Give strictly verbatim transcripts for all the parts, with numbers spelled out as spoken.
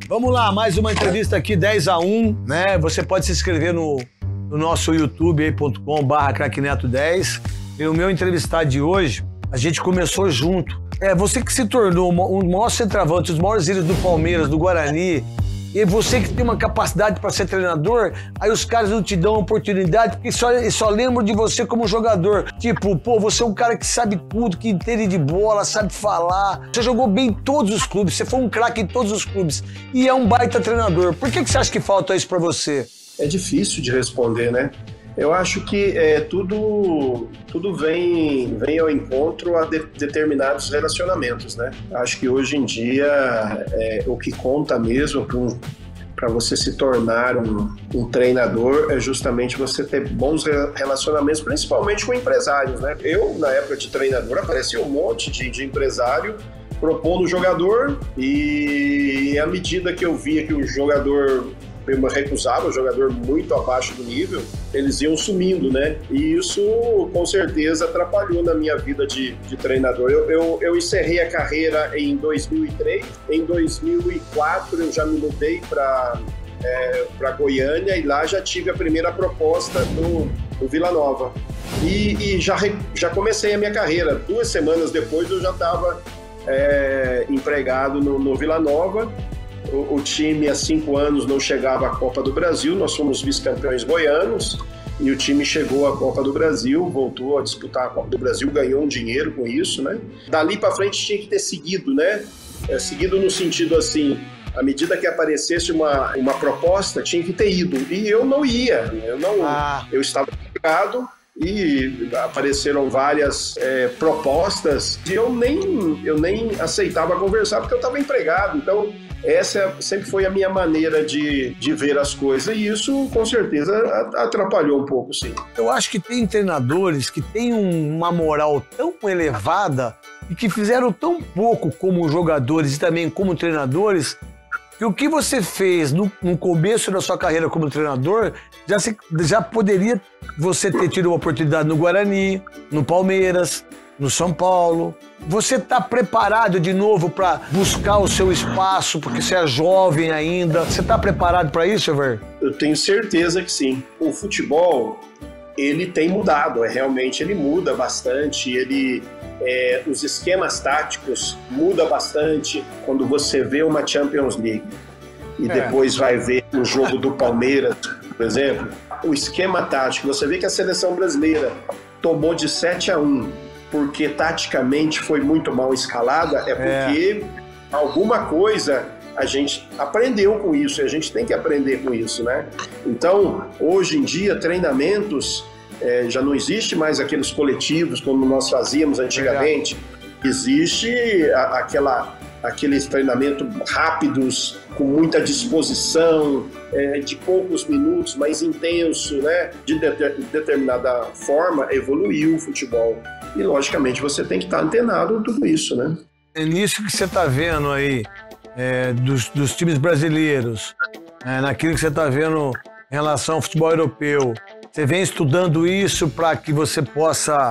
Vamos lá, mais uma entrevista aqui, dez a um, né? Você pode se inscrever no, no nosso youtube aí ponto com barra craque neto dez. E o meu entrevistado de hoje, a gente começou junto. É, você que se tornou um dos maiores centroavantes, os maiores ídolos do Palmeiras, do Guarani, e você que tem uma capacidade para ser treinador, aí os caras não te dão oportunidade porque só, só lembram de você como jogador. Tipo, pô, você é um cara que sabe tudo, que entende de bola, sabe falar. Você jogou bem em todos os clubes, você foi um craque em todos os clubes e é um baita treinador. Por que, que você acha que falta isso para você? É difícil de responder, né? Eu acho que é, tudo, tudo vem, vem ao encontro a de, determinados relacionamentos, né? Acho que hoje em dia é, o que conta mesmo para você se tornar um, um treinador é justamente você ter bons relacionamentos, principalmente com empresários, né? Eu, na época de treinador, aparecia um monte de, de empresário propondo o jogador e à medida que eu via que o jogador... eu recusava, um jogador muito abaixo do nível, eles iam sumindo, né? E isso, com certeza, atrapalhou na minha vida de, de treinador. Eu, eu, eu encerrei a carreira em dois mil e três, em dois mil e quatro eu já me mudei para é, para Goiânia e lá já tive a primeira proposta do, do Vila Nova. E, e já, já comecei a minha carreira. Duas semanas depois eu já estava é, empregado no, no Vila Nova. O, o time há cinco anos não chegava à Copa do Brasil, nós fomos vice-campeões goianos e o time chegou à Copa do Brasil, voltou a disputar a Copa do Brasil, ganhou um dinheiro com isso, né? Dali para frente tinha que ter seguido, né? É, seguido no sentido assim, à medida que aparecesse uma, uma proposta, tinha que ter ido. E eu não ia, eu, não, ah. eu estava empregado e apareceram várias é, propostas e eu nem, eu nem aceitava conversar porque eu estava empregado, então... Essa sempre foi a minha maneira de, de ver as coisas e isso, com certeza, atrapalhou um pouco, sim. Eu acho que tem treinadores que têm uma moral tão elevada e que fizeram tão pouco como jogadores e também como treinadores que o que você fez no, no começo da sua carreira como treinador já, se, já poderia você ter tido uma oportunidade no Guarani, no Palmeiras, no São Paulo. Você está preparado de novo para buscar o seu espaço, porque você é jovem ainda? Você está preparado para isso, Ever? Eu tenho certeza que sim. O futebol, ele tem mudado, é, realmente ele muda bastante, ele, é, os esquemas táticos mudam bastante quando você vê uma Champions League e é. depois vai ver o jogo do Palmeiras, por exemplo. O esquema tático, você vê que a seleção brasileira tomou de sete a um, porque taticamente foi muito mal escalada, é porque é. alguma coisa a gente aprendeu com isso, e a gente tem que aprender com isso, né? Então, hoje em dia, treinamentos, é, já não existe mais aqueles coletivos como nós fazíamos antigamente, é. existe a, aquela, aqueles treinamentos rápidos, com muita disposição, é, de poucos minutos, mais intenso, né? De, de, de determinada forma, evoluiu o futebol. E, logicamente, você tem que estar antenado em tudo isso, né? É nisso que você está vendo aí, é, dos, dos times brasileiros, é, naquilo que você está vendo em relação ao futebol europeu. Você vem estudando isso para que você possa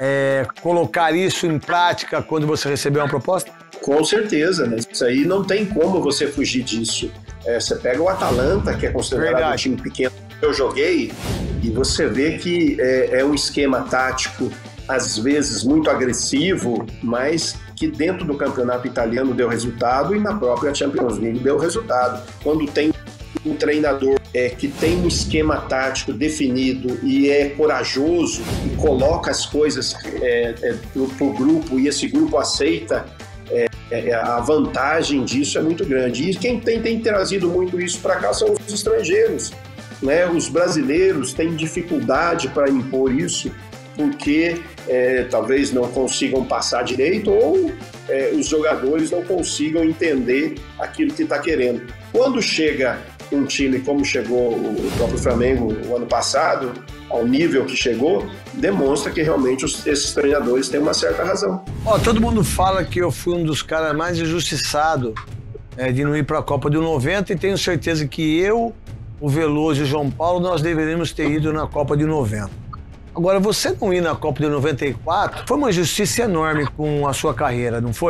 é, colocar isso em prática quando você receber uma proposta? Com certeza, né? Isso aí não tem como você fugir disso. É, você pega o Atalanta, que é considerado Verdade. um time pequeno que eu joguei, e você vê que é, é um esquema tático às vezes muito agressivo, mas que dentro do campeonato italiano deu resultado e na própria Champions League deu resultado. Quando tem um treinador é, que tem um esquema tático definido e é corajoso e coloca as coisas é, é, para o grupo e esse grupo aceita, é, é, a vantagem disso é muito grande. E quem tem, tem trazido muito isso para cá são os estrangeiros, né? Os brasileiros têm dificuldade para impor isso, porque é, talvez não consigam passar direito ou é, os jogadores não consigam entender aquilo que está querendo. Quando chega um time como chegou o próprio Flamengo o ano passado, ao nível que chegou, demonstra que realmente os, esses treinadores têm uma certa razão. Ó, todo mundo fala que eu fui um dos caras mais injustiçados é, de não ir para a Copa de noventa, e tenho certeza que eu, o Veloso e o João Paulo, nós deveríamos ter ido na Copa de noventa. Agora, você não ir na Copa de noventa e quatro foi uma injustiça enorme com a sua carreira, não foi?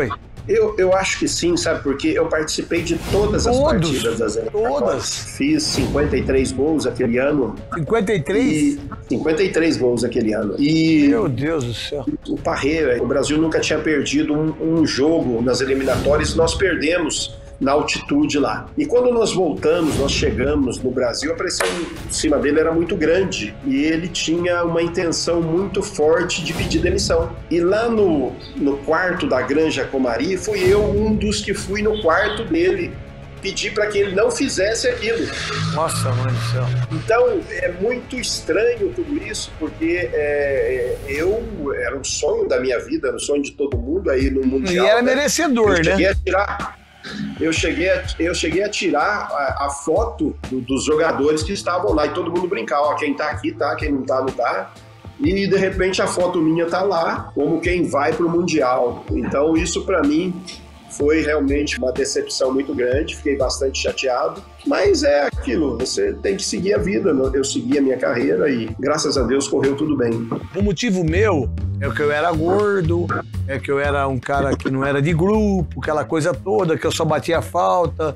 Eu, eu acho que sim, sabe? Porque eu participei de todas as Todos, partidas das eliminatórias. Todas. Fiz cinquenta e três gols aquele ano. cinquenta e três? E cinquenta e três gols aquele ano. E meu Deus do céu. O Parreira, o Brasil nunca tinha perdido um, um jogo nas eliminatórias, nós perdemos na altitude lá. E quando nós voltamos, nós chegamos no Brasil, a pressão em cima dele era muito grande e ele tinha uma intenção muito forte de pedir demissão. E lá no, no quarto da Granja Comari, fui eu um dos que fui no quarto dele pedir para que ele não fizesse aquilo. Nossa, mãe do céu. Então, é muito estranho tudo isso, porque é, eu, era um sonho da minha vida, era um sonho de todo mundo aí no Mundial. E era né? merecedor, eu cheguei né? A tirar, eu, cheguei a, eu cheguei a tirar a, a foto do, dos jogadores que estavam lá e todo mundo brincar, ó, quem tá aqui tá, quem não tá, não tá. E, de repente, a foto minha tá lá, como quem vai pro Mundial. Então, isso para mim foi realmente uma decepção muito grande, fiquei bastante chateado, mas é aquilo, você tem que seguir a vida, eu segui a minha carreira e graças a Deus correu tudo bem. O motivo meu é que eu era gordo, é que eu era um cara que não era de grupo, aquela coisa toda, que eu só batia falta.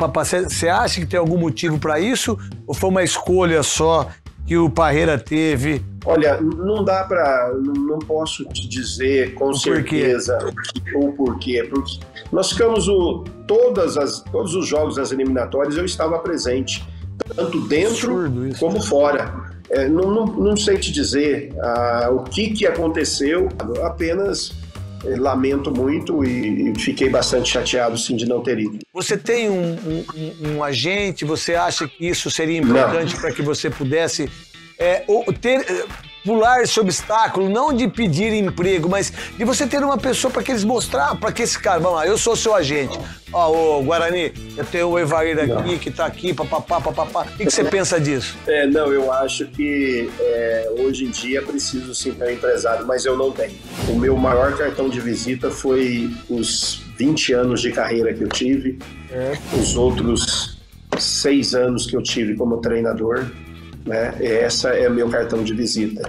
Você acha que tem algum motivo para isso ou foi uma escolha só que o Parreira teve? Olha, não dá para, não posso te dizer com certeza o porquê, porque nós ficamos o, todas as, todos os jogos das eliminatórias eu estava presente, tanto dentro como fora. É, não, não, não sei te dizer ah, o que, que aconteceu, apenas é, lamento muito e, e fiquei bastante chateado sim de não ter ido. Você tem um, um, um agente, você acha que isso seria importante para que você pudesse é, ter, pular esse obstáculo, não de pedir emprego, mas de você ter uma pessoa para que eles mostrar, para que esse cara, vamos lá, eu sou seu agente. Ó, ô Guarani, eu tenho o Evair aqui, não. que tá aqui, papapá, papapá. O que, que você pensa disso? É, não, eu acho que é, hoje em dia preciso sim ter um empresário, mas eu não tenho. O meu maior cartão de visita foi os vinte anos de carreira que eu tive, é. os outros seis anos que eu tive como treinador. Né? Essa é o meu cartão de visita.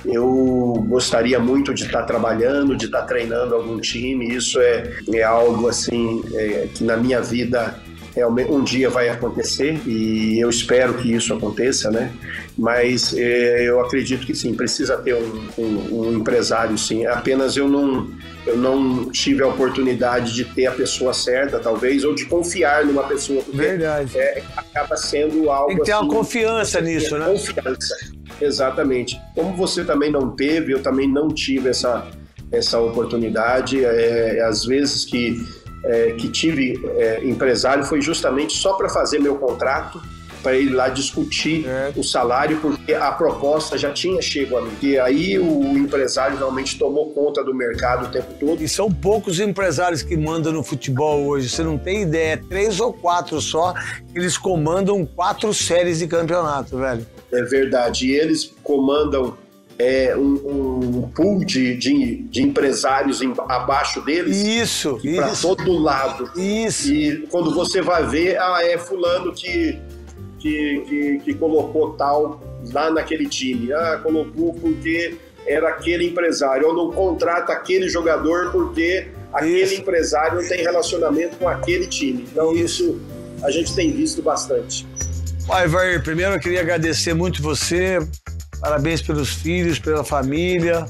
Eu gostaria muito de estar trabalhando, de estar treinando algum time. Isso é, é algo assim é, que na minha vida realmente um dia vai acontecer e eu espero que isso aconteça, né? Mas é, eu acredito que sim, precisa ter um, um, um empresário, sim. Apenas eu não, eu não tive a oportunidade de ter a pessoa certa, talvez, ou de confiar numa pessoa. Verdade. É, acaba sendo algo. Tem que ter assim, uma confiança nisso, né? Confiança, exatamente. Como você também não teve, eu também não tive essa, essa oportunidade. É, às vezes que É, que tive é, empresário foi justamente só para fazer meu contrato, para ir lá discutir é. o salário, porque a proposta já tinha chegado a mim. E aí o empresário realmente tomou conta do mercado o tempo todo. E são poucos empresários que mandam no futebol hoje, você não tem ideia, é três ou quatro só, eles comandam quatro séries de campeonato, velho. É verdade, e eles comandam É, um, um pool de, de, de empresários em, abaixo deles. Isso, para todo lado. Isso. E quando você vai ver, ah, é fulano que, que, que, que colocou tal lá naquele time. Ah, colocou porque era aquele empresário. Ou não contrata aquele jogador porque aquele isso. empresário não tem relacionamento com aquele time. Então isso, isso a gente tem visto bastante. Pai, Evair, primeiro eu queria agradecer muito você. Parabéns pelos filhos, pela família,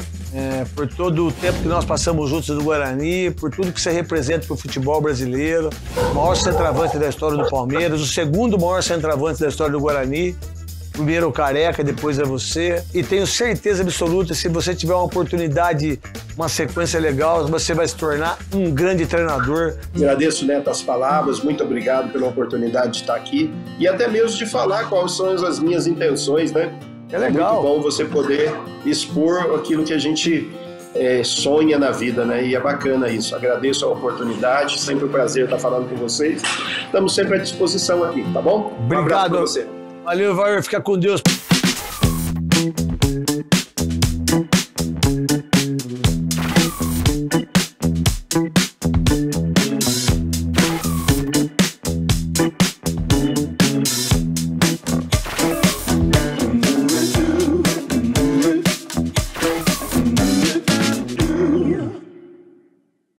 é, por todo o tempo que nós passamos juntos no Guarani, por tudo que você representa para o futebol brasileiro. O maior centroavante da história do Palmeiras, o segundo maior centroavante da história do Guarani. Primeiro o Careca, depois é você. E tenho certeza absoluta, se você tiver uma oportunidade, uma sequência legal, você vai se tornar um grande treinador. Agradeço, Neto, as palavras, muito obrigado pela oportunidade de estar aqui e até mesmo de falar quais são as minhas intenções, né? É legal. É muito bom você poder expor aquilo que a gente é, sonha na vida, né? E é bacana isso. Agradeço a oportunidade, sempre um prazer estar falando com vocês. Estamos sempre à disposição aqui, tá bom? Obrigado. Um abraço pra você. Valeu, Evair. Fica com Deus.